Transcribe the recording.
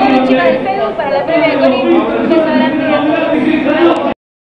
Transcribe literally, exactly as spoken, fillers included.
Hola chicas del Facebook para la previa de Connie.